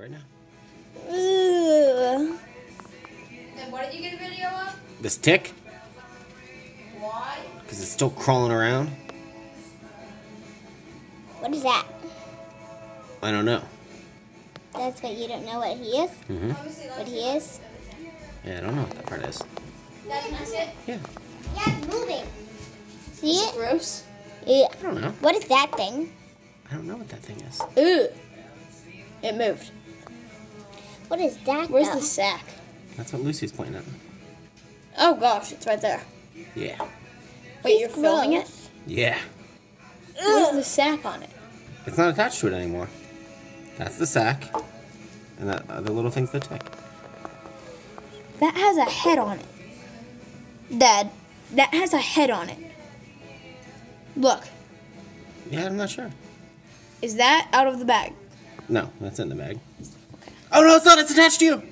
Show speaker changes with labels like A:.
A: right now.
B: Ugh.
C: And what did you get a video of?
A: This tick,
C: Why?
A: because it's still crawling around.
B: What is that?
A: I don't know.
B: That's what you don't know what he is? What he is?
A: Yeah, I don't know what that part is.
C: That's it?
A: Yeah,
B: Yeah, it's moving. See it?
C: Gross.
B: Yeah.
A: I don't know.
B: What is that thing?
A: I don't know what that thing is.
C: Ugh. It moved.
B: What is that?
C: Where's
B: though?
C: the sack?
A: That's what Lucy's pointing at.
C: Oh gosh, it's right there.
A: Yeah.
C: Wait, you're
B: It's
C: filming it?
B: gross.
A: Yeah.
C: Where's the sack on it?
A: It's not attached to it anymore. That's the sack. And that other little thing's the tick.
C: That has a head on it. Dad, that has a head on it. Look,
A: Yeah, I'm not sure.
C: is that out of the bag?
A: No, that's in the bag. Oh no, it's not! It's attached to you!